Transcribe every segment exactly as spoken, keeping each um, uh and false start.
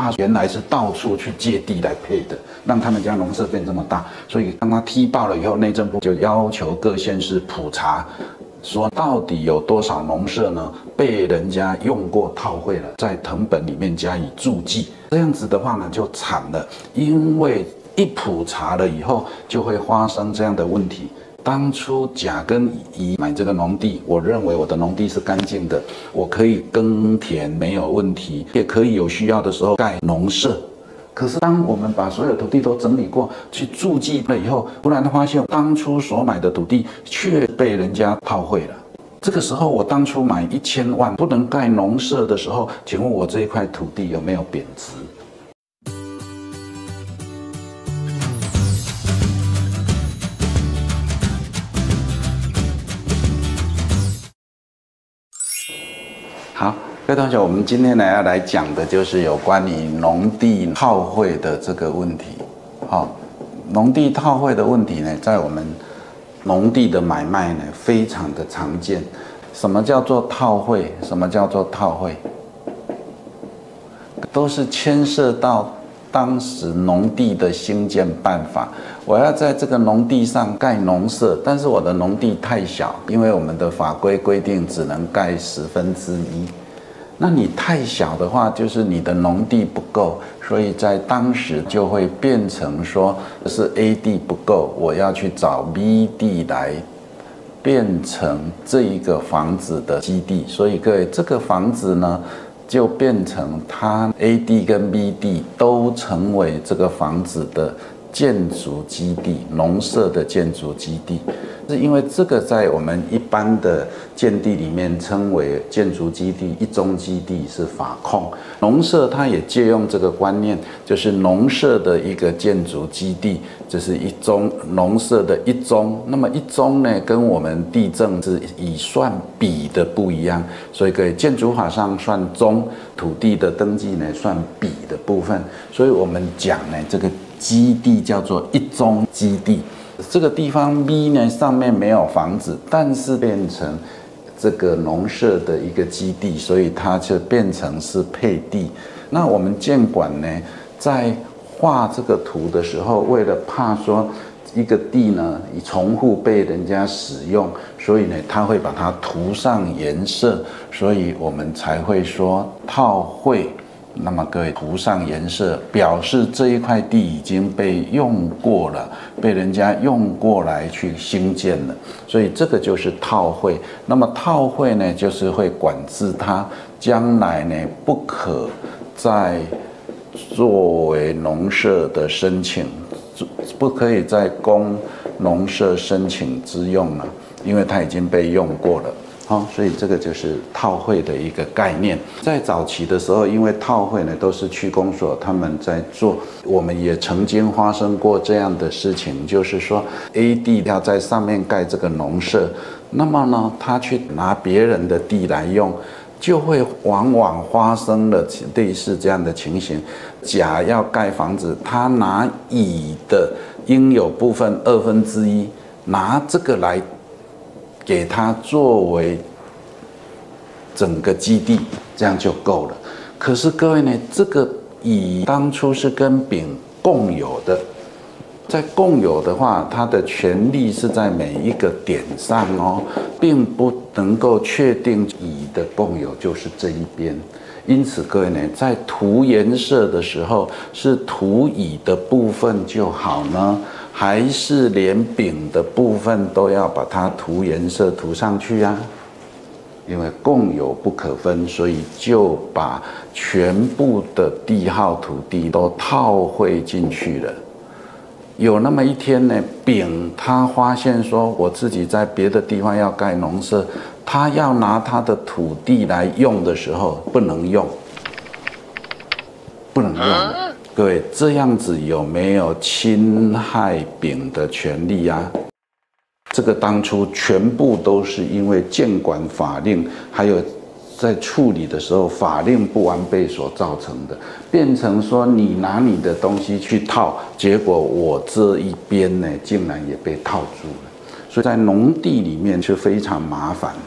怕原来是到处去借地来配的，让他们家农舍变这么大，所以当他踢爆了以后，内政部就要求各县市普查，说到底有多少农舍呢被人家用过套会了，在誊本里面加以注记。这样子的话呢就惨了，因为一普查了以后就会发生这样的问题。当初甲跟乙买这个农地，我认为我的农地是干净的，我可以耕田没有问题，也可以有需要的时候盖农舍。可是当我们把所有土地都整理过去注记了以后，突然发现当初所买的土地却被人家套会了。这个时候我当初买一千万不能盖农舍的时候，请问我这一块土地有没有贬值？好，各位同学，我们今天呢要来讲的就是有关于农地套会的这个问题。好、哦，农地套会的问题呢，在我们农地的买卖呢非常的常见。什么叫做套会？什么叫做套会？都是牵涉到当时农地的兴建办法。我要在这个农地上盖农舍，但是我的农地太小，因为我们的法规规定只能盖十分之一。那你太小的话，就是你的农地不够，所以在当时就会变成说是 A 地不够，我要去找 B 地来变成这一个房子的基地。所以各位，这个房子呢，就变成它 A 地跟 B 地都成为这个房子的建筑基地，农舍的建筑基地。是因为这个在我们一般的建地里面称为建筑基地，一中基地是法控。农舍它也借用这个观念，就是农舍的一个建筑基地，这是一中，农舍的一中。那么一中呢，跟我们地政是以算比的不一样，所以各位建筑法上算中，土地的登记呢算比的部分。所以我们讲呢，这个基地叫做一中基地。这个地方 B 呢，上面没有房子，但是变成这个农舍的一个基地，所以它就变成是配地。那我们建管呢，在画这个图的时候，为了怕说一个地呢重复被人家使用，所以呢，它会把它涂上颜色，所以我们才会说套会。那么各位涂上颜色，表示这一块地已经被用过了，被人家用过来去兴建了，所以这个就是套会。那么套会呢，就是会管制它将来呢不可再作为农舍的申请，不可以再供农舍申请之用了，因为它已经被用过了。好、哦，所以这个就是套会的一个概念。在早期的时候，因为套会呢都是区公所他们在做，我们也曾经发生过这样的事情，就是说 A 地要在上面盖这个农舍，那么呢，他去拿别人的地来用，就会往往发生了类似这样的情形。甲要盖房子，他拿乙的应有部分二分之一，拿这个来给它作为整个基地，这样就够了。可是各位呢，这个乙当初是跟丙共有的，在共有的话，它的权利是在每一个点上哦，并不能够确定乙的共有就是这一边。因此，各位呢，在涂颜色的时候，是涂乙的部分就好呢，还是连丙的部分都要把它涂颜色涂上去啊？因为共有不可分，所以就把全部的地号土地都套会进去了。有那么一天呢，丙他发现说，我自己在别的地方要盖农舍，他要拿他的土地来用的时候，不能用，不能用。各位，这样子有没有侵害丙的权利啊？这个当初全部都是因为建管法令，还有在处理的时候法令不完备所造成的，变成说你拿你的东西去套，结果我这一边呢，竟然也被套住了。所以在农地里面是非常麻烦的。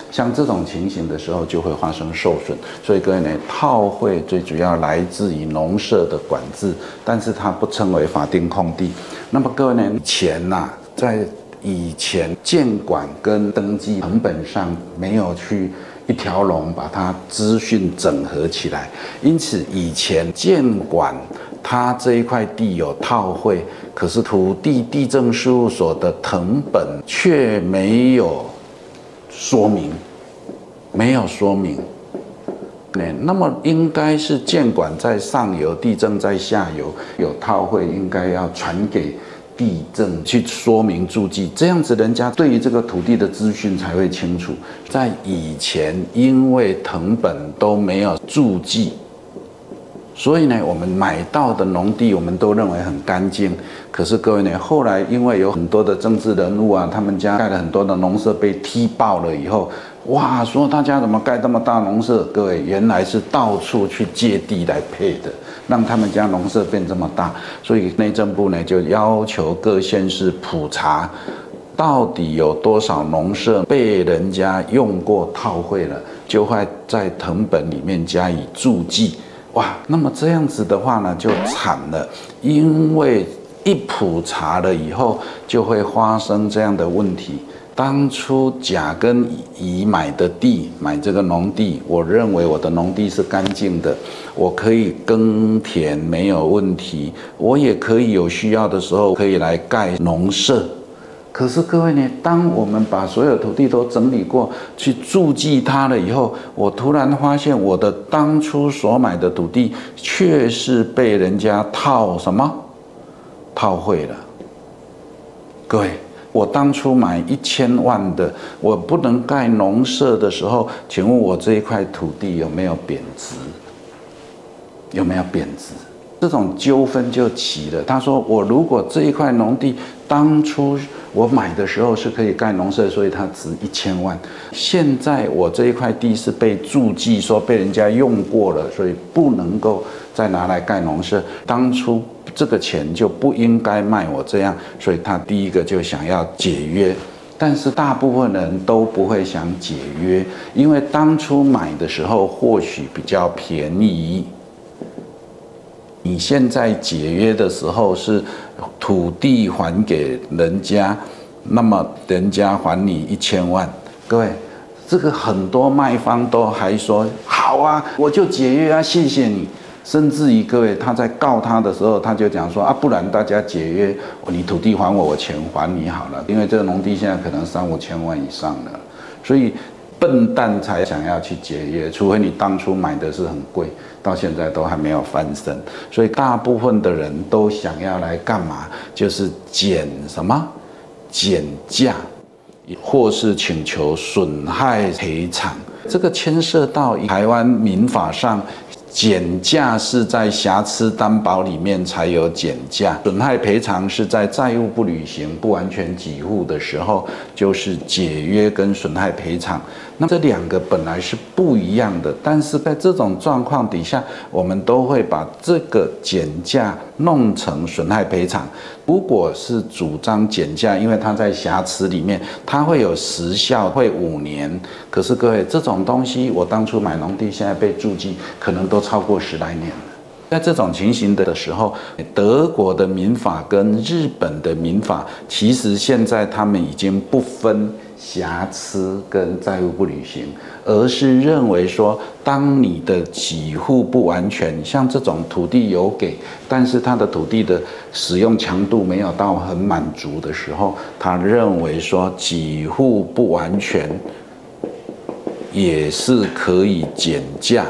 像这种情形的时候，就会发生受损。所以各位呢，套会最主要来自于农舍的管制，但是它不称为法定空地。那么各位呢，以前呐、啊，在以前建管跟登记成本上没有去一条龙把它资讯整合起来，因此以前建管它这一块地有套会，可是土地地政事务所的誊本却没有说明，没有说明。那么应该是建管在上游，地政在下游，有套会应该要传给地政去说明注记，这样子人家对于这个土地的资讯才会清楚。在以前，因为誊本都没有注记，所以呢，我们买到的农地我们都认为很干净。可是各位呢，后来因为有很多的政治人物啊，他们家盖了很多的农舍被踢爆了以后，哇，说他家怎么盖这么大农舍？各位，原来是到处去借地来配的，让他们家农舍变这么大。所以内政部呢就要求各县市普查，到底有多少农舍被人家用过套会了，就会在誊本里面加以注记。哇，那么这样子的话呢，就惨了，因为一普查了以后，就会发生这样的问题。当初甲跟乙买的地，买这个农地，我认为我的农地是干净的，我可以耕田没有问题，我也可以有需要的时候可以来盖农舍。可是各位呢，当我们把所有土地都整理过，去注记它了以后，我突然发现我的当初所买的土地却是被人家套什么？套会了。各位，我当初买一千万的，我不能盖农舍的时候，请问我这一块土地有没有贬值？有没有贬值？这种纠纷就起了。他说，我如果这一块农地当初我买的时候是可以盖农舍，所以它值一千万。现在我这一块地是被注记说被人家用过了，所以不能够再拿来盖农舍。当初这个钱就不应该卖我这样，所以他第一个就想要解约。但是大部分人都不会想解约，因为当初买的时候或许比较便宜。你现在解约的时候是土地还给人家，那么人家还你一千万。各位，这个很多卖方都还说好啊，我就解约啊，谢谢你。甚至于各位他在告他的时候，他就讲说啊，不然大家解约，你土地还我，我钱还你好了。因为这个农地现在可能三五千万以上了，所以笨蛋才想要去解约，除非你当初买的是很贵，到现在都还没有翻身。所以大部分的人都想要来干嘛？就是减什么？减价，或是请求损害赔偿。这个牵涉到台湾民法上，减价是在瑕疵担保里面才有减价，损害赔偿是在债务不履行、不完全给付的时候，就是解约跟损害赔偿。那这两个本来是不一样的，但是在这种状况底下，我们都会把这个减价弄成损害赔偿。如果是主张减价，因为它在瑕疵里面，它会有时效，会五年。可是各位，这种东西我当初买农地，现在被注记，可能都超过十来年了。在这种情形的时候，德国的民法跟日本的民法，其实现在他们已经不分瑕疵跟债务不履行，而是认为说，当你的给付不完全，像这种土地有给，但是它的土地的使用强度没有到很满足的时候，他认为说给付不完全也是可以减价。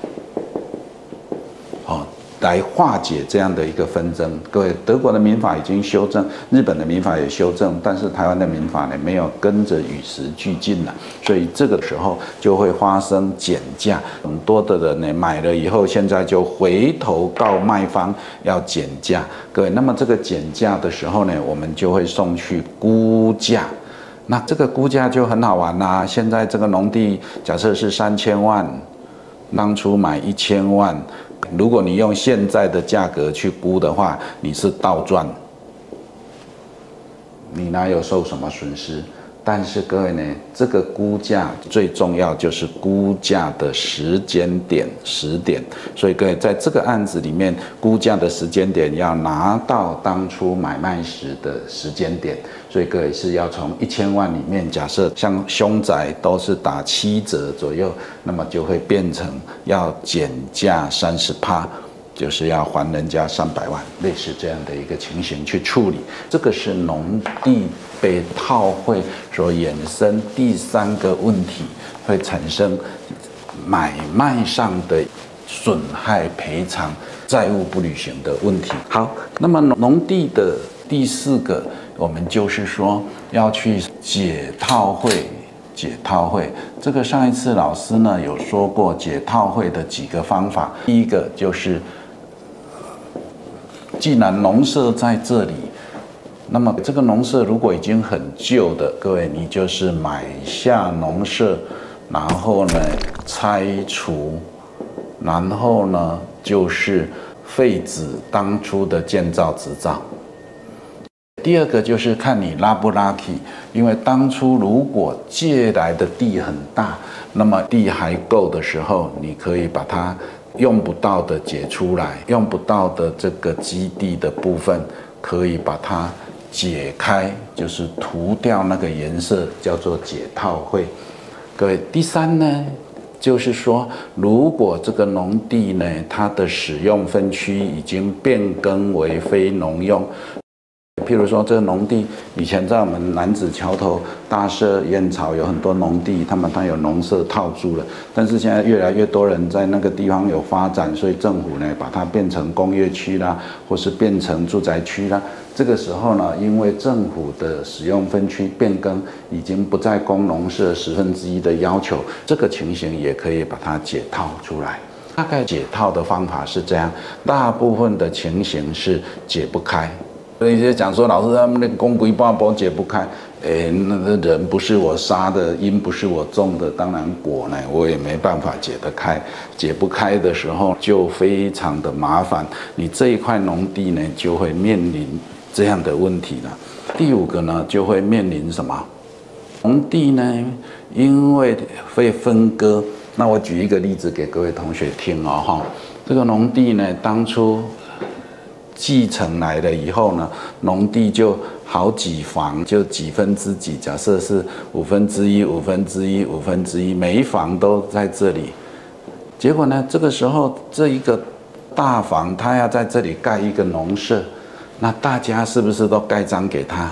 来化解这样的一个纷争。各位，德国的民法已经修正，日本的民法也修正，但是台湾的民法呢没有跟着与时俱进了，所以这个时候就会发生减价。很多的人呢买了以后，现在就回头告卖方要减价。各位，那么这个减价的时候呢，我们就会送去估价。那这个估价就很好玩啦、啊。现在这个农地假设是三千万，当初买一千万。如果你用现在的价格去估的话，你是倒赚，你哪有受什么损失？ 但是各位呢，这个估价最重要就是估价的时间点时点，所以各位在这个案子里面，估价的时间点要拿到当初买卖时的时间点，所以各位是要从一千万里面，假设像凶宅都是打七折左右，那么就会变成要减价三十趴。就是要还人家三百万，类似这样的一个情形去处理，这个是农地被套会所衍生第三个问题，会产生买卖上的损害赔偿、债务不履行的问题。好，那么农地的第四个，我们就是说要去解套会。解套会，这个上一次老师呢有说过解套会的几个方法，第一个就是。既然农舍在这里，那么这个农舍如果已经很旧的，各位你就是买下农舍，然后呢拆除，然后呢就是废止当初的建造执照。第二个就是看你 lucky 不 lucky， 因为当初如果借来的地很大，那么地还够的时候，你可以把它。用不到的解出来，用不到的这个基地的部分，可以把它解开，就是涂掉那个颜色，叫做解套会。各位，第三呢，就是说，如果这个农地呢，它的使用分区已经变更为非农用。譬如说，这个农地以前在我们楠梓桥头、大社、燕巢有很多农地，他们它有农舍套住了。但是现在越来越多人在那个地方有发展，所以政府呢把它变成工业区啦，或是变成住宅区啦。这个时候呢，因为政府的使用分区变更，已经不再供农舍十分之一的要求，这个情形也可以把它解套出来。大概解套的方法是这样，大部分的情形是解不开。所以就讲说，老师他们那个公规八波解不开，诶，那个人不是我杀的，因不是我种的，当然果呢我也没办法解得开。解不开的时候就非常的麻烦，你这一块农地呢就会面临这样的问题了。第五个呢就会面临什么？农地呢，因为会分割。那我举一个例子给各位同学听哦，哈，这个农地呢当初。继承来了以后呢，农地就好几房，就几分之几，假设是五分之一、五分之一、五分之一，每一房都在这里。结果呢，这个时候这一个大房，他要在这里盖一个农舍，那大家是不是都盖章给他？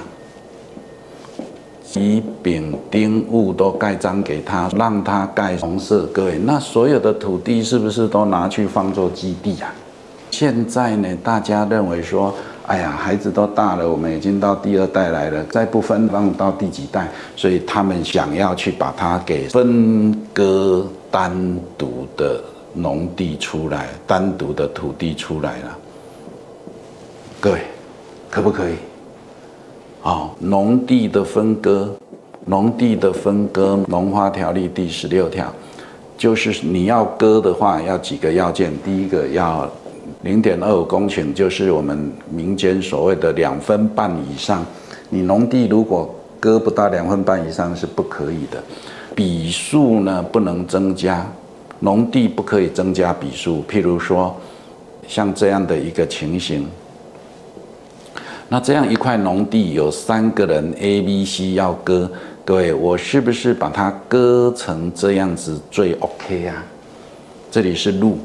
乙、丙、丁、戊都盖章给他，让他盖农舍。各位，那所有的土地是不是都拿去放作基地啊？现在呢，大家认为说，哎呀，孩子都大了，我们已经到第二代来了，再不分让到第几代，所以他们想要去把它给分割单独的农地出来，单独的土地出来了。各位，可不可以？哦，农地的分割，农地的分割，《农发条例》第十六条，就是你要割的话，要几个要件，第一个要。零点二五公顷就是我们民间所谓的两分半以上，你农地如果割不到两分半以上是不可以的。笔数呢不能增加，农地不可以增加笔数。譬如说，像这样的一个情形，那这样一块农地有三个人 A、B、C 要割，各位，我是不是把它割成这样子最 OK 啊？这里是路。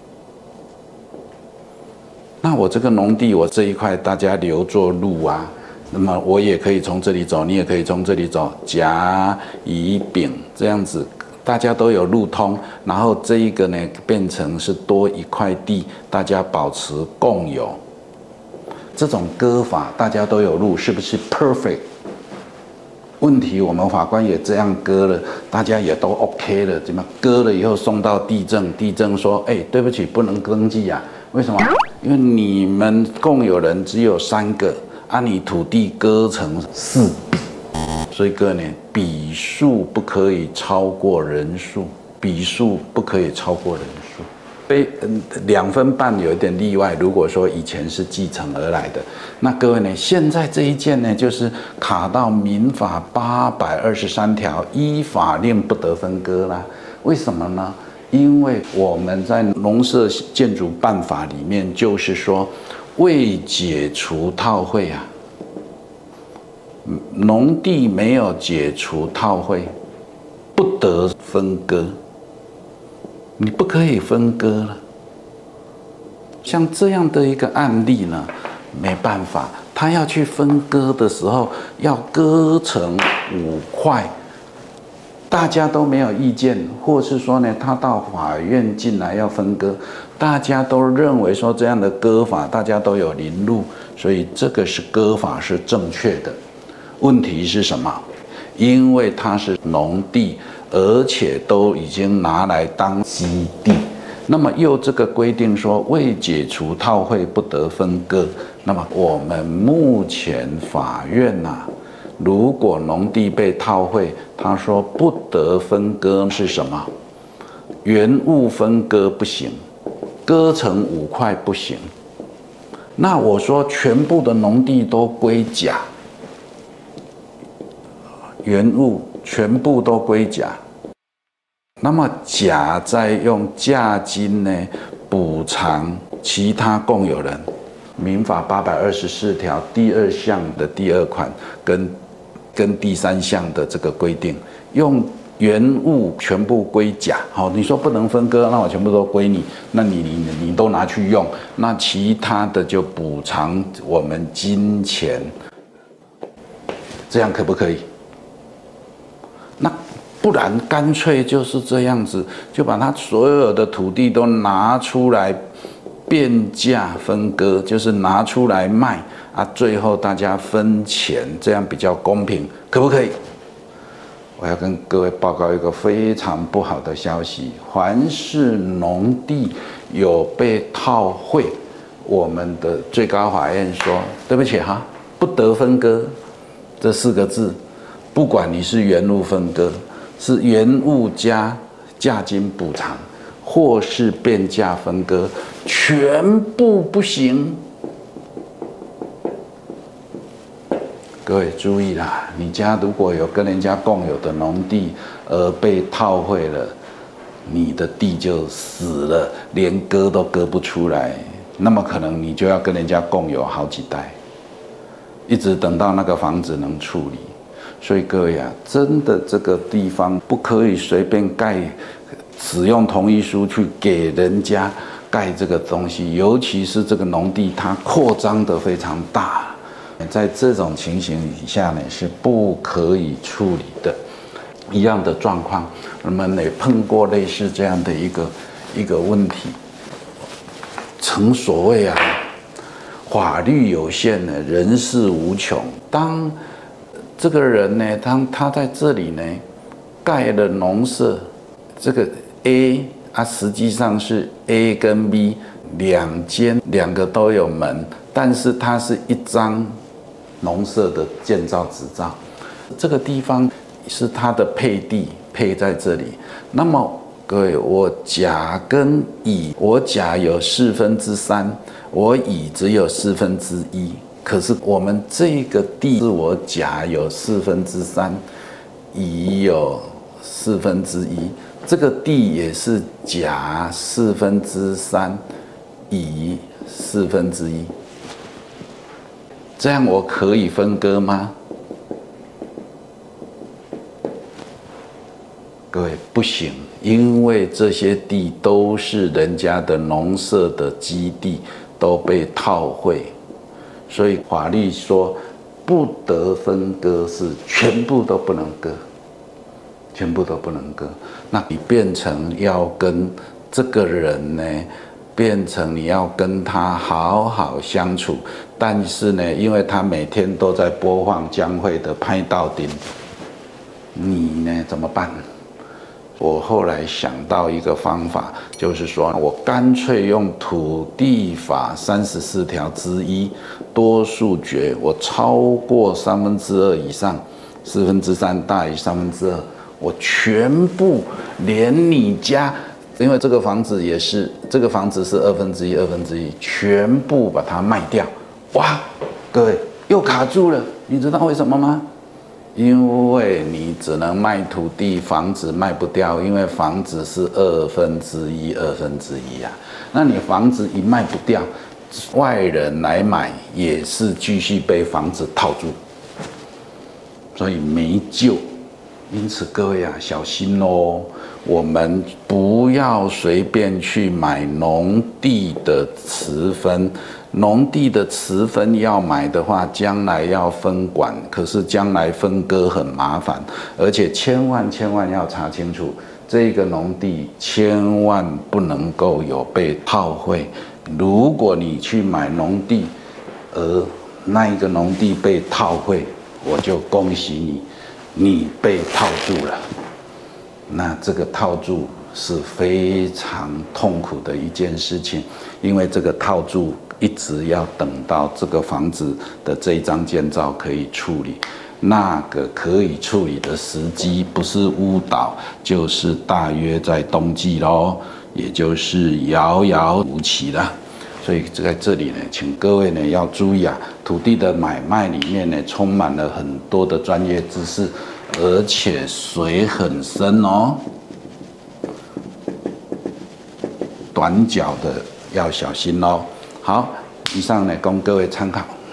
那我这个农地，我这一块大家留作路啊，那么我也可以从这里走，你也可以从这里走，甲、乙、丙这样子，大家都有路通，然后这一个呢变成是多一块地，大家保持共有。这种割法大家都有路，是不是 perfect？ 问题我们法官也这样割了，大家也都 OK 了，怎么割了以后送到地政，地政说，哎，对不起，不能登记啊。为什么？因为你们共有人只有三个，啊，你土地割成四笔，所以各位呢，笔数不可以超过人数，笔数不可以超过人数。 非嗯两分半有一点例外。如果说以前是继承而来的，那各位呢，现在这一件呢，就是卡到民法八百二十三条，依法令不得分割啦。为什么呢？因为我们在农舍建筑办法里面，就是说未解除套会啊，农地没有解除套会，不得分割。你不可以分割了。像这样的一个案例呢，没办法，他要去分割的时候，要割成五块，大家都没有意见，或是说呢，他到法院进来要分割，大家都认为说这样的割法，大家都有临路，所以这个是割法是正确的。问题是什么？因为它是农地，而且都已经拿来当基地，那么又这个规定说未解除套会不得分割。那么我们目前法院呐、啊，如果农地被套会，他说不得分割是什么？原物分割不行，割成五块不行。那我说全部的农地都归甲，原物全部都归甲，那么甲再用价金呢补偿其他共有人。民法八百二十四条第二项的第二款跟跟第三项的这个规定，用原物全部归甲。好，你说不能分割，那我全部都归你，那你你你都拿去用，那其他的就补偿我们金钱，这样可不可以？那不然干脆就是这样子，就把他所有的土地都拿出来变价分割，就是拿出来卖啊，最后大家分钱，这样比较公平，可不可以？我要跟各位报告一个非常不好的消息：凡是农地有被套会，我们的最高法院说，对不起哈，不得分割这四个字。不管你是原物分割，是原物加价金补偿，或是变价分割，全部不行。各位注意啦，你家如果有跟人家共有的农地而被套会了，你的地就死了，连割都割不出来，那么可能你就要跟人家共有好几代，一直等到那个房子能处理。所以各位啊，真的这个地方不可以随便盖，使用同意书去给人家盖这个东西，尤其是这个农地它扩张的非常大，在这种情形底下呢是不可以处理的。一样的状况，我们也碰过类似这样的一个一个问题。曾所谓啊，法律有限呢，人事无穷。当这个人呢，他他在这里呢，盖了农舍，这个 A 啊，实际上是 A 跟 B 两间，两个都有门，但是它是一张农舍的建造执照，这个地方是它的配地，配在这里。那么各位，我甲跟乙，我甲有四分之三，我乙只有四分之一。可是我们这个地是我甲有四分之三，乙有四分之一，这个地也是甲四分之三，乙四分之一，这样我可以分割吗？各位不行，因为这些地都是人家的农舍的基地，都被套会。所以法律说不得分割，是全部都不能割，全部都不能割。那你变成要跟这个人呢，变成你要跟他好好相处，但是呢，因为他每天都在播放江蕙的《拍到顶》，你呢怎么办？我后来想到一个方法，就是说我干脆用土地法三十四条之一多数决，我超过三分之二以上，四分之三大于三分之二，我全部连你家因为这个房子也是，这个房子是二分之一，二分之一，全部把它卖掉，哇，各位又卡住了，你知道为什么吗？因为你只能卖土地，房子卖不掉，因为房子是二分之一，二分之一啊。那你房子一卖不掉，外人来买也是继续被房子套住，所以没救。因此各位啊，小心哦，我们不要随便去买农地的持分。农地的持分要买的话，将来要分管，可是将来分割很麻烦，而且千万千万要查清楚，这个农地千万不能够有被套会。如果你去买农地，而那一个农地被套会，我就恭喜你，你被套住了。那这个套住是非常痛苦的一件事情，因为这个套住一直要等到这个房子的这一张建造可以处理，那个可以处理的时机不是屋倒，就是大约在冬季咯，也就是遥遥无期了。所以在这里呢，请各位呢要注意啊，土地的买卖里面呢充满了很多的专业知识，而且水很深哦，短脚的要小心哦。好，以上呢供各位参考。